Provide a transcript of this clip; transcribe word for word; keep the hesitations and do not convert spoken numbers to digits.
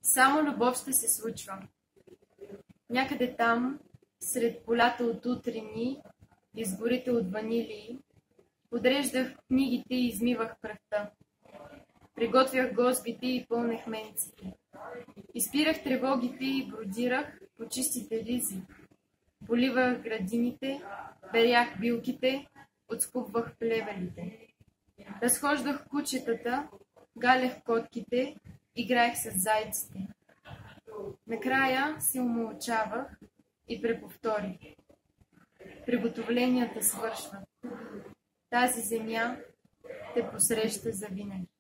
Само любов ще се случва. Някъде там, сред полята от утрини, из горите от ванилии, подреждах книгите и измивах прахта. Приготвях гозбите и пълнех менците. Изпирах тревогите и бродирах по чистите ризи. Поливах градините, берях билките, отскубвах плевелите. Разхождах кучетата, галех котките, играех с зайците. Накрая се умълчавах и преповторих. Приготовленията свършват. Тази земя те посреща завинаги.